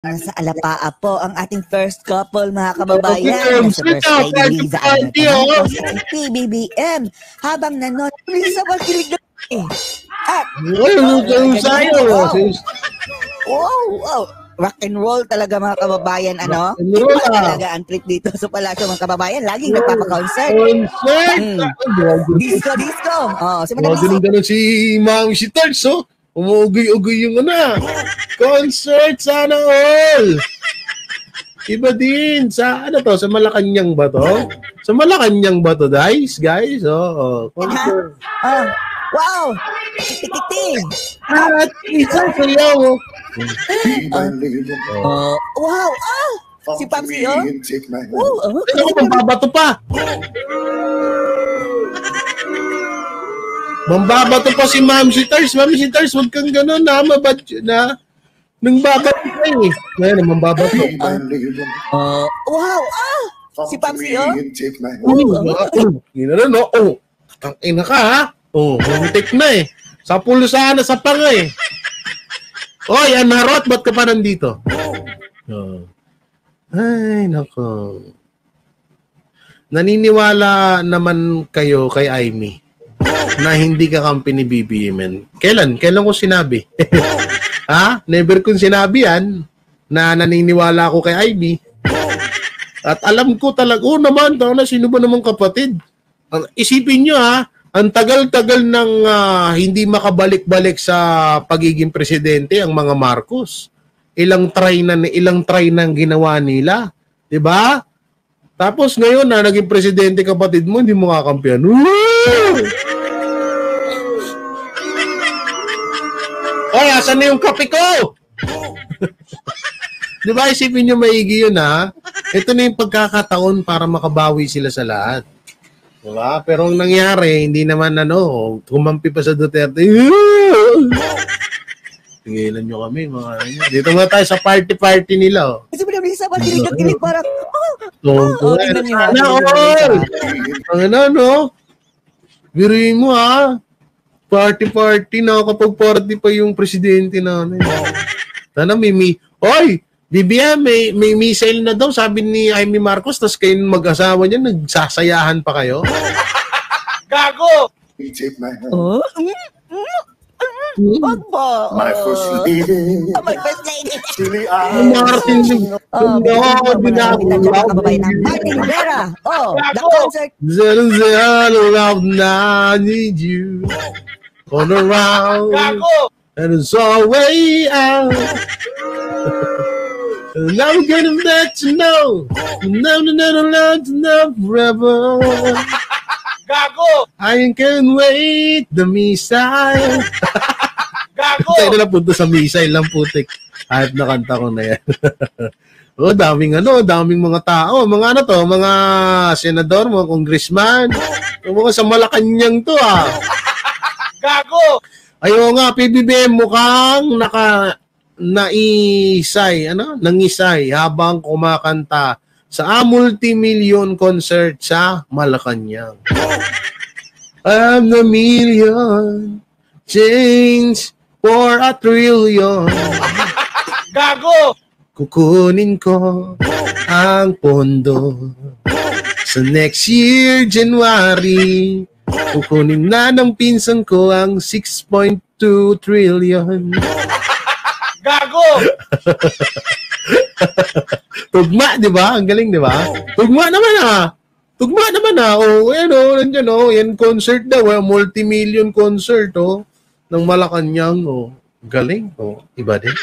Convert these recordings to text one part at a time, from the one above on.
Nasa Alapaa po ang ating first couple, mga kababayan. Nasa First Lady Liza Alberto sa PBBM. Habang nanonood sa pagkilig at wow, rock and roll talaga, mga kababayan, ano? Iba talaga ang trip dito sa palasyo, mga kababayan. Laging nagpapa-concert. Disco. Oh, si Madam Ganun si Ma'am si Tarts, oh. Umuugoy-ugoy yung concert, sana all. Iba din sa sa Malacanang ba to? Sa Malacanang ba to, guys? Concert. Wow! Titi! At isa sayaw. Wow! Si Papsi, oh? Mambabato pa. Mambabato pa si Ma'am si Tars. Ma'am si Tars, huwag kang gano'n na. Na. Nang babato ka eh. Ngayon, mambabato. Wow! Si Papsi, oh? Ginano, no? Ang ina ka, ha? Muntik na eh. Sa pulsana, sa panga eh. Oy, Anarot, ba't ka pa nandito? Ay, nako. Naniniwala naman kayo kay Aimee na hindi ka kampi ni BBM? Kailan? Kailan ko sinabi? Ha? Never kong sinabi yan na naniniwala ako kay Aimee. At alam ko talaga, naman, sino ba namang kapatid? Isipin nyo, ha? Ang tagal-tagal ng hindi makabalik-balik sa pagiging presidente ang mga Marcos. Ilang try nang ginawa nila, 'di ba? Tapos ngayon na naging presidente kapatid mo, hindi mo kakampihan. Oy, asan na yung kape ko? 'Di ba, isipin niyo maigi 'yun, ha? Ito na yung pagkakataon para makabawi sila sa lahat. Diba? Pero ang nangyari, hindi naman kumampi pa sa Duterte. Tingilan nyo kami, mga dito nga tayo sa party nila. Kasi mo naman sa pagkilig parang, biruin mo, ha? Party na kapag party pa yung presidente namin. Sana oy! BBM, may missile na daw, sabi ni Aimee Marcos, tas kayo mag-asawa niya, nagsasayahan pa kayo? Gago! Wag po. My first lady. My first lady. Martin Rivera. The concert. Love, I need you. On around. Gago! And it's all way out. And I'm gonna let you know. Never to know forever. Gago! I can't wait the missile. Gago! Tayo na lang punta sa missile lang, putik. Hype na kanta ko na yan. Daming mga tao. Mga mga senador, mga congressman. Mga sa Malacanang to, Gago! Ayaw nga, PBBM mukhang nangisay habang kumakanta sa multi-million concert sa Malacanang. I'm the million, change for a trillion. Gago! Kukunin ko ang pondo sa next year, January. Kukunin na ng pinsan ko ang 6.2 trillion. Gago! Tugma, di ba? Ang galing, di ba? Tugma naman, yan concert daw, multi-million concert, ng Malacanang, Galing, Iba din.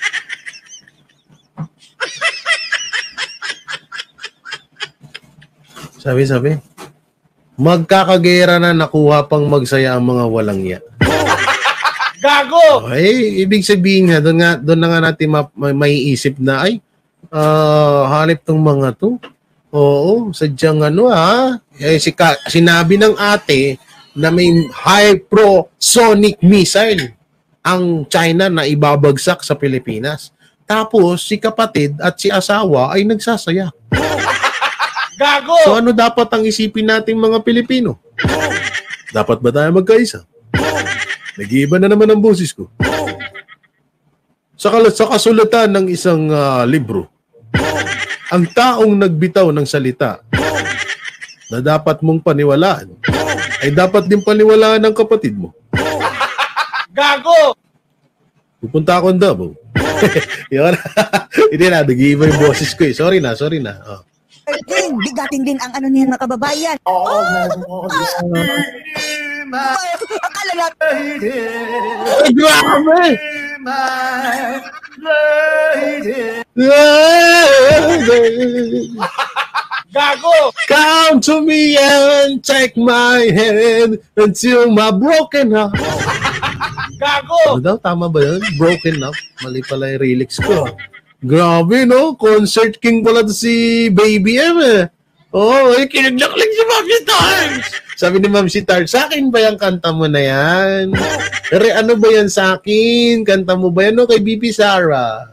Sabi. Magkakagera na, nakuha pang magsaya ang mga walang ya. Gago! Okay, ibig sabihin nga, doon na nga natin maiisip na, halip tong mga to. Oo, sadyang sinabi ng ate na may hypersonic missile ang China na ibabagsak sa Pilipinas. Tapos, si kapatid at si asawa ay nagsasaya. Gago! So ano dapat ang isipin nating mga Pilipino? Dapat ba tayo magkaisa? Nag-iiba na naman ang boses ko. sa kasulatan ng isang libro, ang taong nagbitaw ng salita na dapat mong paniwalaan ay dapat din paniwalaan ng kapatid mo. Gago! Pupunta ako ng Davao. Yun. Hindi na, nag-iiba yung boses ko eh. Sorry na. Oh. Martin, bigatin din ang ano niyan mga kababayan. Akala natin. Ay, grabe! Gago! Come to me and take my hand until my broken heart. Gago! Ano daw? Tama ba yun? Broken up? Mali pala yung lyrics ko. Grabe, no? Concert king pala to si Baby M, eh. Oo, kinig si Ma'am si Tars. Sabi ni Ma'am si Tars, sa akin ba yung kanta mo na yan? Pero ano ba yan sa akin? Kanta mo ba yan o kay Bibi Sara?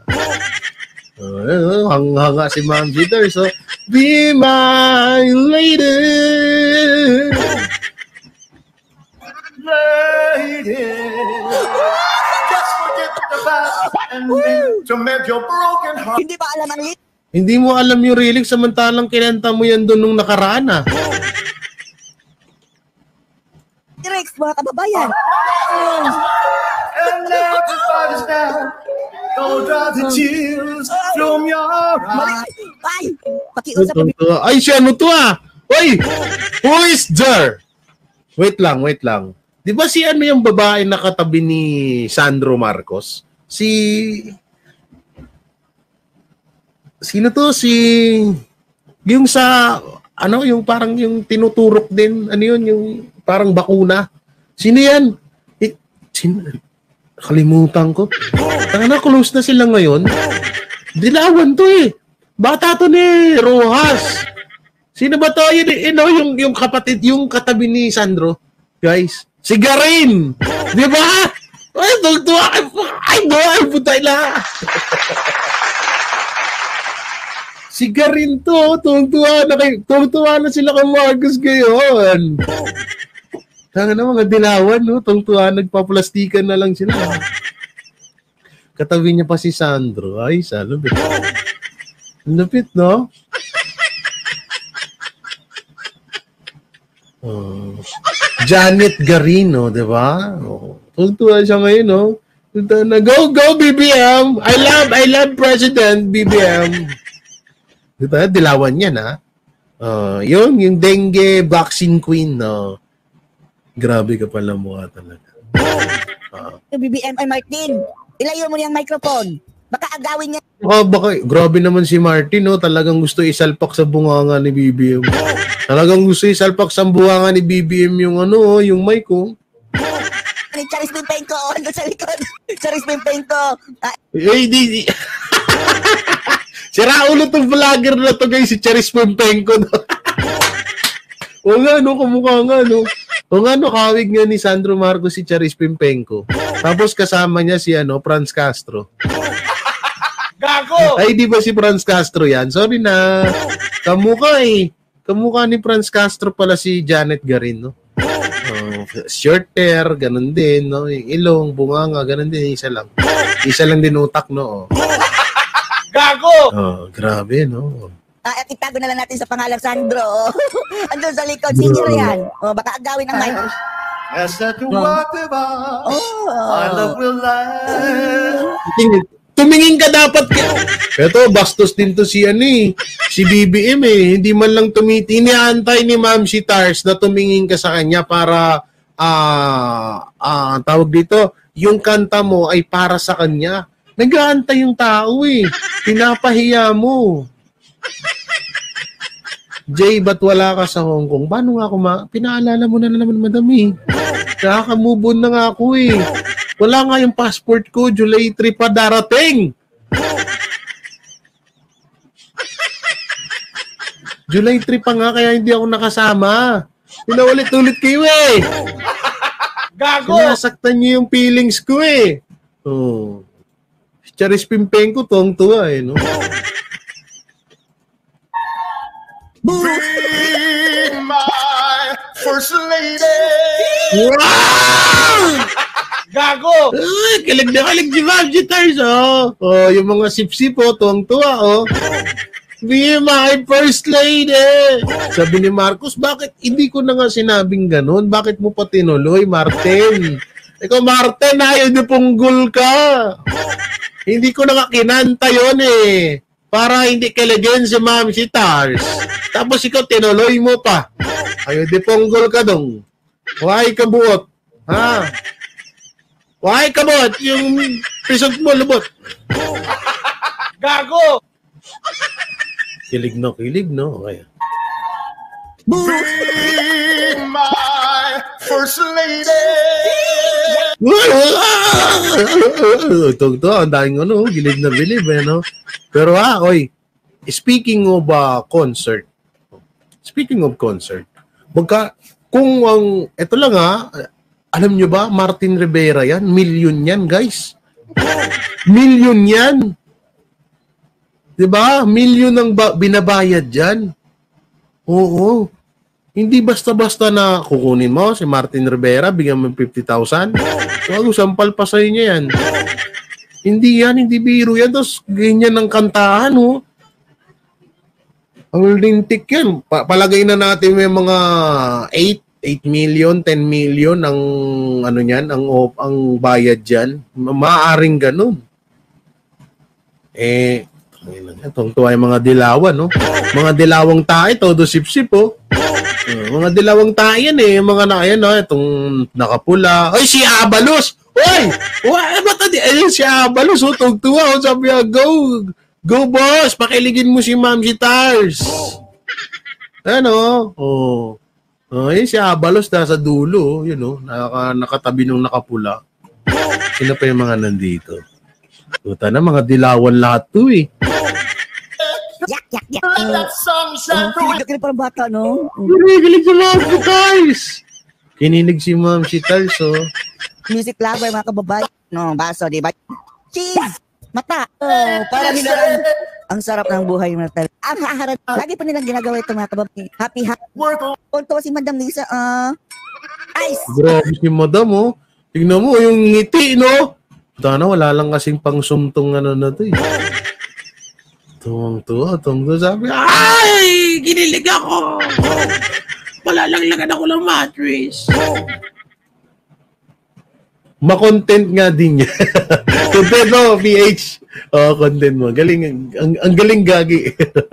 Hanga si Ma'am si Tars. So, be my lady. Just forget the past and to mend your broken heart. Hindi ba alam ang lit? Hindi mo alam yung lyrics samantalang kinanta mo yan doon nung nakaraan, ah. Lyrics, mga kababayan. And now the fight is down. Don't dry the tears from your Mali. eyes. Ay, pakiusap kami. Ay, siya ano to, ah? Uy! Who is there? Wait lang. Di ba si ano yung babae na katabi ni Sandro Marcos? Sino to? Yung sa, ano, yung parang yung tinuturok din, ano yun, yung parang bakuna. Sino yan? Kalimutan ko. Tanga, close na sila ngayon. Dilawan to eh. Bata to ni Rojas. Sino ba to? Yung kapatid, yung katabi ni Sandro. Guys, si Garin. Di ba? Ay, tugtuwa. Ay, putay na. Si Garin to, tungtuwa na sila kay Marcos ngayon. Tanga na mga dilawan, no? Tungtuwa, nagpaplastikan na lang sila. Katabi niya pa si Sandro. Ay, salubit. Lupit, no? Janet Garino, di ba? Tungtuwa siya ngayon, no? Go, BBM! I love President BBM. Diba? Dilawan yan, ha? Yung dengue vaccine queen, no? Grabe ka pala mukha talaga. BBM ay Martin, ilayo mo niyang microphone. Baka agawin niya. Baka, grabe naman si Martin, no? Talagang gusto isalpak sa bunganga ni BBM. Talagang gusto isalpak sa bunganga ni BBM yung ano, yung mic, oh. Ni Charis Pimpenko, ano sa likod? Charis Pimpenko. di. Sira ulo tong vlogger na to, guys, si Charis Pimpenko, no? O nga, no? Kamukha nga, no? O nga, no? Kawig nga ni Sandro Marcos si Charis Pimpenko. Tapos kasama niya si, Franz Castro. Gago! Ay, di ba si Franz Castro yan? Sorry na. Kamukha eh. Kamukha ni Franz Castro pala si Janet Garin, no? Short hair, ganun din, no? Yung ilong, bunganga, ganun din. Isa lang din utak, no? Gago! Grabe, no? Itago na lang natin sa pangalang Sandro. Andun sa likod, senior yan. Baka agawin ang mic. As that the water my love will lie. Tumingin ka dapat. Ito, bastos din to si si BBM eh. Hindi man lang tiniantay ni Ma'am si Tars na tumingin ka sa kanya para tawag dito, yung kanta mo ay para sa kanya. Nag-aantay yung tao eh. Pinapahiya mo. Jay, ba't wala ka sa Hong Kong? Paano nga ako pinaalala mo na naman, madami. Nakaka-move on na nga ako eh. Wala nga yung passport ko, July 3 pa darating. July 3 pa nga, kaya hindi ako nakasama. Pinaulit-ulit kayo eh. Gago! Sinasaktan niyo yung feelings ko eh. Charis Pimpenko, tuwang-tuwa eh, no? Be my first lady. Wow! Gago! Ay, kilig na kilig si Ma'am Gitars, oh. Oh, yung mga sip-sip, oh, tuwang-tuwa, oh. Be my first lady. Sabi ni Marcos, bakit hindi ko na nga sinabing ganun? Bakit mo pa tinuloy, Martin? Ikaw, Martin, ayaw na punggol ka. Hindi ko na nga kinanta yun, eh. Para hindi kiligin si Ma'am Gitars. Tapos ikaw, tinuloy mo pa. Ayaw di punggol ka dong. Why kabuot? Ha? Why kabuot? Yung pisot mo, lubot. Gago! Kilig, no? Okay. Be my first lady. Ito, ang daming ano, gilid na bilib, eh, no? Pero oy, speaking of concert, kung ito lang alam nyo ba, Martin Rivera yan, million yan, guys. Million yan. Diba? Million ang binabayad dyan. Oo. Hindi basta-basta na kukunin mo si Martin Rivera, bigyan mo 50,000. Wag, sampal pa sa'yo niya yan. Hindi biro yan. Tapos ganyan ang kantahan, oh. Ang lintik yan. Palagay na natin may mga 8 million, 10 million ang ano niyan, ang bayad diyan. Maaaring ganun. Tuwang-tuwa yung mga dilawan, no? Mga dilawang tae, todo sip-sip, oh. Mga dilawang tae yan, eh. Mga itong nakapula. Ay, si Abalos! Oy! Ayun, si Abalos, oh. Tuwang-tuwa, oh. Sabi niya, go, boss! Pakiligin mo si Ma'am Gitars. Ano? Oh. Ayun, si Abalos nasa dulo, yun, oh. Nakatabi nung nakapula. Sino pa yung mga nandito? Tuta na, mga dilawan lahat to, eh. Yak. That sunshine. Kilig parang bata, no? Kinilig si Ma'am Gitars. Kinilig si Ma'am Gitars, oh. Music lover, mga kababayan. No, baso, di ba? Cheese! Mata! Oh, parang hinaran. Ang sarap ng buhay, mga tal. Ang haharap. Lagi pa nilang ginagawa ito, mga kababayan. Happy. Punto si Madam Lisa. Ice! Grabe si Madam, oh. Tignan mo, yung ngiti, no? Tana, wala lang kasing pangsumtong ano na to, eh. Tuwang-tuwa. Sabi, ay! Ginilig ako! Palalaglagan ako ng mattress. Ma-content nga din niya. Content mo, PH. Content mo. Galing, ang galing gagi.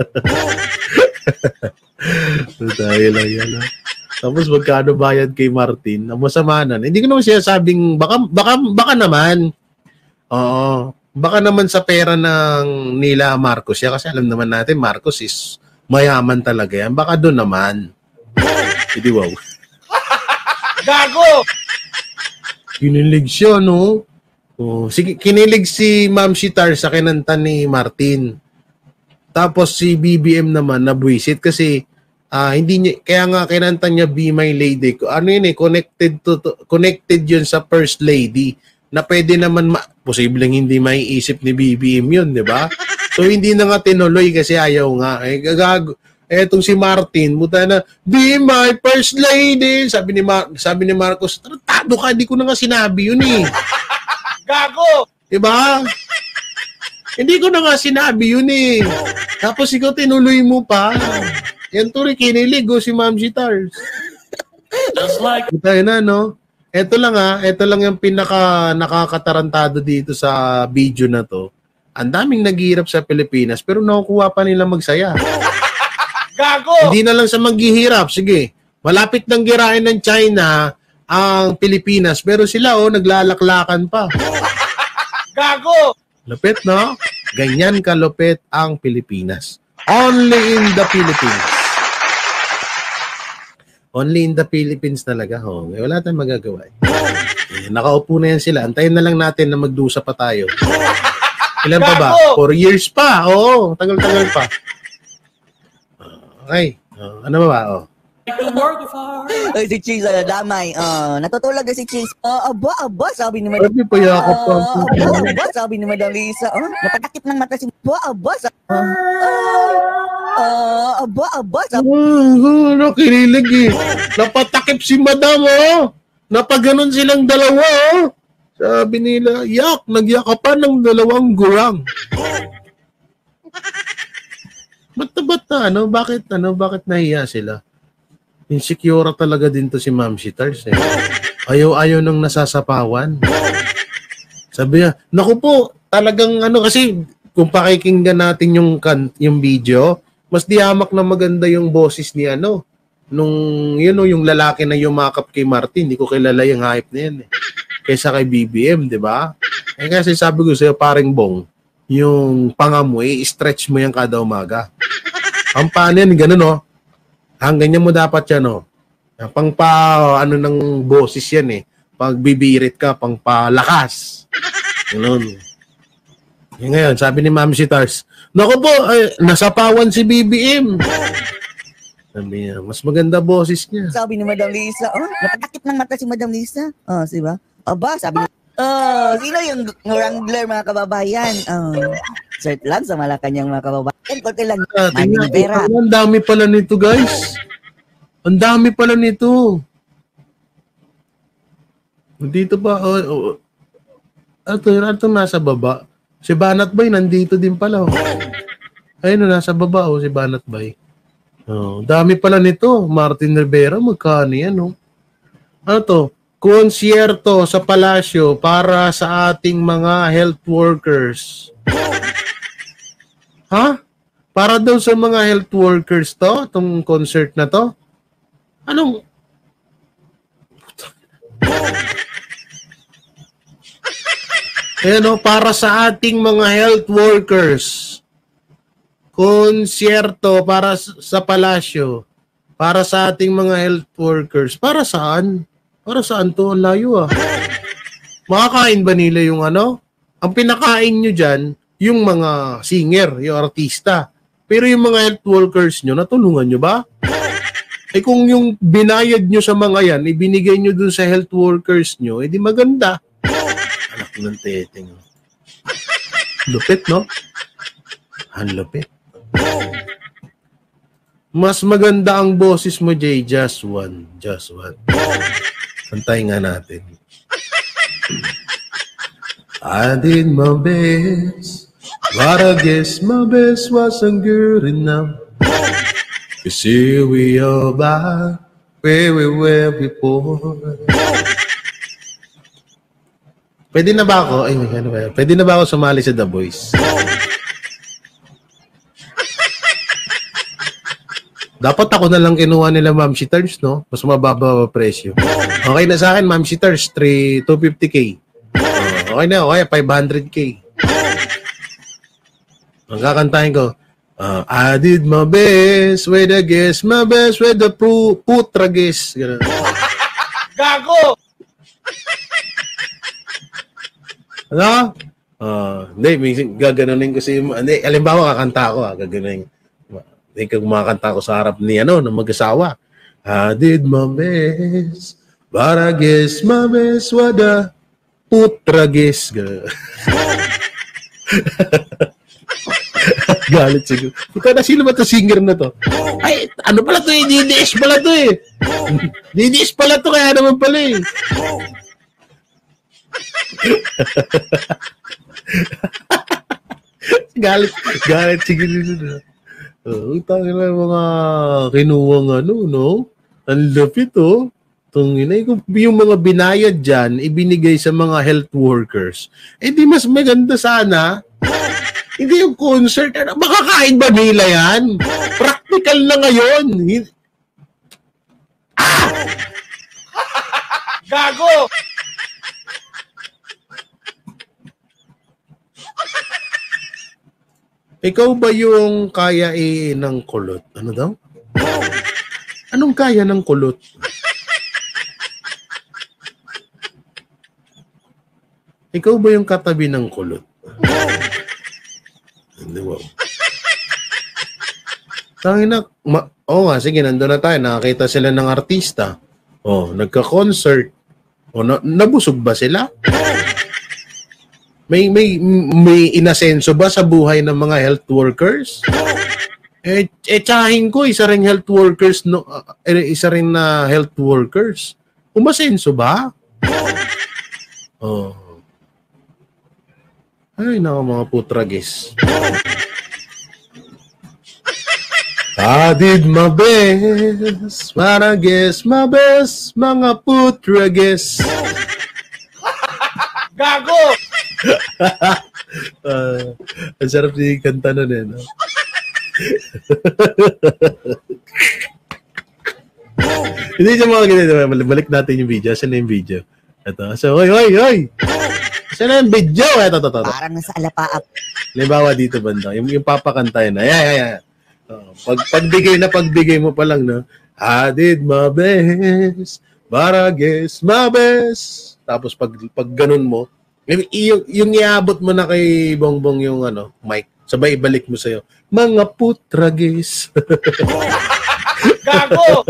Tayo lang yan. Tapos magkano bayad kay Martin? Ang masama na. Hindi ko naman siya sabing, baka naman. Oo. Baka naman sa pera ng nila Marcos siya. Kasi alam naman natin, Marcos is mayaman talaga yan. Baka doon naman. Hindi, wow. Gago! Kinilig siya, no? Oh, sige, kinilig si Ma'am Gitars sa kinanta ni Martin. Tapos si BBM naman nabwisit kasi hindi niya, kaya nga kinanta niya Be My Lady. Ano yun, connected yun sa First Lady na pwede naman posibleng hindi maiisip ni BBM yun, di ba? So hindi na nga tinuloy kasi ayaw nga. Etong si Martin, muta na, Be My First Lady. Sabi ni Marcos, tratado ka, di ko na nga sinabi yun, eh. Gago! Diba? Hindi ko na nga sinabi yun, eh. Tapos ikaw tinuloy mo pa. Yan to rin, kinilig, si Ma'am Gitars. Just like Tayo na, no? Ito lang yung pinaka nakakatarantado dito sa video na to. Ang daming naghihirap sa Pilipinas, pero nakukuha pa nila magsaya. Gago! Hindi na lang sa maghihirap. Sige, malapit nang girain ng China ang Pilipinas, pero sila, naglalaklakan pa. Gago! Lupit, no? Ganyan kalupit ang Pilipinas. Only in the Philippines. Only in the Philippines talaga. Wala tayong magagawa. Nakaupo na yan sila. Antayin na lang natin na magdusa pa tayo. Ilan pa ba? 4 years pa. Oo, tagal-tagal pa. Okay. Ano ba? Ay, si Cheese, damay. Natutulog na si Cheese. Aba, sabi ni Madam. Sabi pa yakap pa. Aba, sabi ni Madam Lisa. Napatakip ng mata si aba, sabi. Aba, sabi. Nakililig, eh. Napatakip si Madam, Napaganon silang dalawa, Sabi nila, yak, nagyakapan ng 2 gurang. Ba't bakit nahiya sila? Insecure talaga din to si Ma'am Shitars eh. Ayaw nang nasasapawan. Sabi niya, naku po, talagang kasi kung pakikinggan natin yung video, mas dihamak na maganda yung boses ni yung lalaki na yumakap kay Martin. Hindi ko kilala yung hype na yan eh. Kaysa kay BBM, di ba? Kasi sabi ko sa'yo, paring Bong, yung pangamoy, stretch mo yan kada umaga. Ang paano yan, ganun Hanggang ganyan mo dapat yan ng boses yan eh. Pag bibirit ka, pang palakas. Ganun. Yung ngayon, sabi ni Ma'am Shitars, naku po, nasapawan si BBM. Sabi niya, mas maganda boses niya. Sabi ni Madam Lisa, napatakip ng mata si Madam Lisa. Diba? Aba, sabi niya, sino yung wrangler mga kababayan? Cert lang sa Malacanang mga kababayan. Konti lang. Manny Vera. Ang dami pala nito, guys. Ang dami pala nito. Dito pa, ito nasa baba. Si Banat Bay nandito din pala. Ayun, nasa baba si Banat Bay. Dami pala nito. Martin Rivera, magkano yan, Ano to? Konsyerto sa palasyo para sa ating mga health workers. Ha? Para daw sa mga health workers to? Itong concert na to? Anong? Ayan para sa ating mga health workers. Konsyerto para sa palasyo. Para sa ating mga health workers. Para saan? Para saan to? Ang layo Makakain ba nila yung Ang pinakain nyo dyan, yung mga singer, yung artista. Pero yung mga health workers nyo, natulungan nyo ba? Kung yung binayad nyo sa mga yan, ibinigay nyo dun sa health workers nyo, edi maganda. Anak ng teteng. Lupit, no? Ang lupit. Mas maganda ang boses mo, Jay. Just one. Pantayin nga natin. I did my best, but I guess my best wasn't good enough. Cause here we are back where we were before. Pwede na ba ako? Pwede na ba ako sumali sa The Voice? Dapat ako na lang kinuha nila Ma'am Shitars, no? Mas mababa ang presyo. Okay na sa akin, Ma'am Shitars, 250K. Okay na, 500K. Ang kakantahin ko, I did my best with the guess, my best with the putra guess. Gago! Ano? Hindi, gaganunin ko si... Hindi, alimbawa, kakanta ako, gaganunin. Hindi ka kumakanta ko sa harap ni ng mag-asawa. I did my best, but I guess my best was the putra guess. Galit siguro. Puta na, sino ba ito singer na to? Ay, ano pala to DDS pala to DDS pala to, kaya naman pala Galit siguro. Utang na mga kinuwang no? Ang lapit yung mga binayad dyan, ibinigay sa mga health workers. Di mas maganda sana. Hindi yung concert. Makakain ba nila yan? Practical na ngayon. Gago! Ikaw ba yung kaya ng kulot? Ano daw? Anong kaya ng kulot? Ikaw ba yung katabi ng kulot? Hindi, wow. Tangina, sige, nandun na tayo. Nakakita sila ng artista. Nagka-concert. Nabusog ba sila? May inasenso ba sa buhay ng mga health workers? Tsahin ko, isa ring health workers, isa rin na health workers. Umasenso ba? Ay, nako mga putragis. I did my best, para guess my best, mga putragis. Gago! Ang sarap din kanta nun eh, no? Hindi siya mga ganito. Balik natin yung video. Saan na yung video? Ito. So, hoy! Saan na yung video? Ito. Parang nasa alapaap. Halimbawa dito banda. Yung papakantayin na. Ayan. Pagbigay mo pa lang, no? I did my best, para guess my best. Tapos pag ganun mo, yung iabot mo na kay Bongbong yung mic, sabay ibalik mo sa'yo, mga putragis. Gago!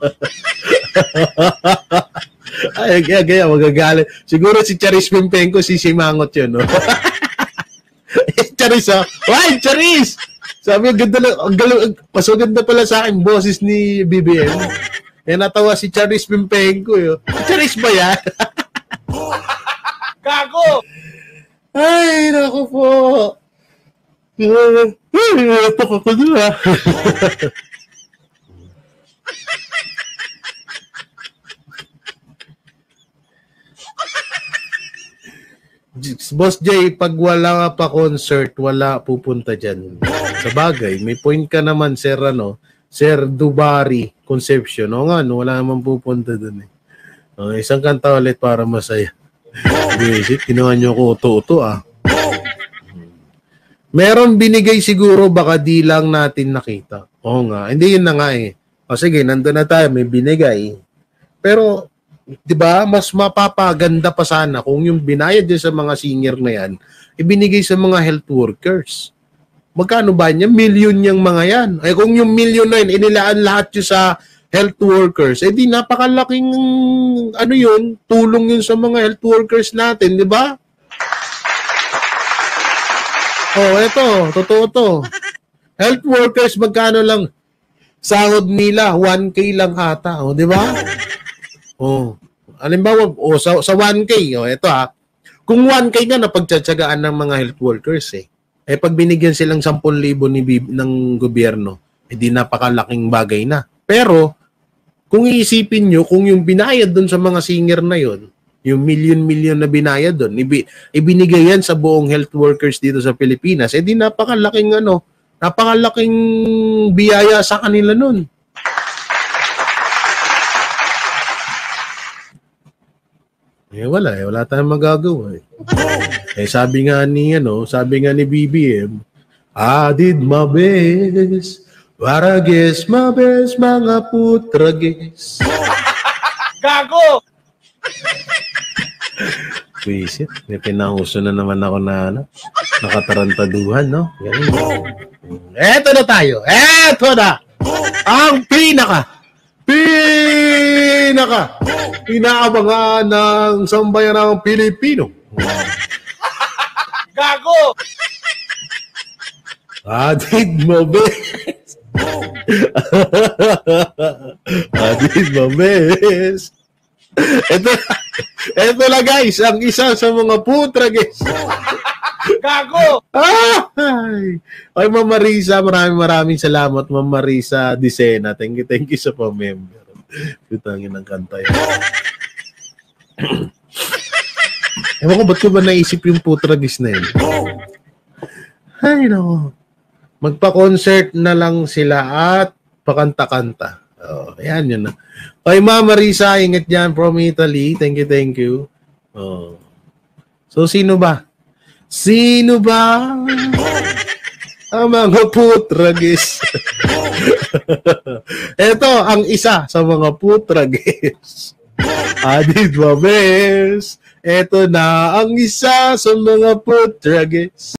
Ay, kaya magagalit. Siguro si Charis Pimpenko, sisimangot yun, no? Charis, ha? Why, Charis! Sabi, mas maganda pala sa akin, boses ni BBM. Eh, natawa si Charis Pimpenko, yun. Charis ba yan? Gago! Ay, naku po. Ay, natok ako doon, ha? Boss Jay, pag wala pa concert, wala pupunta dyan. Sa bagay, may point ka naman, Sir Dubari Conception. O nga, no, wala naman pupunta dun eh. Isang kanta ulit para masaya. Visit, kinuha nyo ko uto-uto ah. Meron binigay siguro, baka di lang natin nakita. Oo nga, hindi yun na nga eh. O sige, nandun na tayo, may binigay. Pero, di ba, mas mapapaganda pa sana kung yung binayad din sa mga senior na yan, ibinigay sa mga health workers. Magkano ba niya? Million yung mga yan. Ay kung yung million na yun, inilaan lahat yun sa health workers, di napakalaking, yun, tulong yun sa mga health workers natin, di ba? Eto, totoo to. Health workers, magkano lang? Sahod nila, 1K lang ata, di ba? Halimbawa, sa 1K, ito ha. Kung 1K nga napagtsatsagaan ng mga health workers pag binigyan silang 10,000 ng gobyerno, di napakalaking bagay na. Pero, kung iisipin nyo, kung yung binayad doon sa mga singer na yon, yung million na binayad doon, ibinigay yan sa buong health workers dito sa Pilipinas, di napakalaking biyaya sa kanila nun. Wala tayong magagawa sabi nga ni BBM, I did my best, para guess my best, mga putragis. Gago! Visit, may pinahuso na naman ako na nakatarantaduhan, no? Eto na tayo. Eto na! Ang inaabangan ng sambayanang Pilipino. Gago! I did my best. I did my best. Ito na guys, ang isa sa mga putragis. Gago! Ay, Ma'am Marisa, maraming salamat, Ma'am Marisa Dicena. Thank you sa pa-member. Putangin ng kanta yun. Ewan ko, ba't ko ba naisip yung putragis na yun? Ay, no. Magpa-concert na lang sila at pakanta-kanta. Ayan yun na. Kay Ma'am Marisa, ingat dyan from Italy. Thank you. So, sino ba? Ang mga putragis. Ito, ang isa sa mga putragis. I did my best. Ito na ang isa sa mga putragis.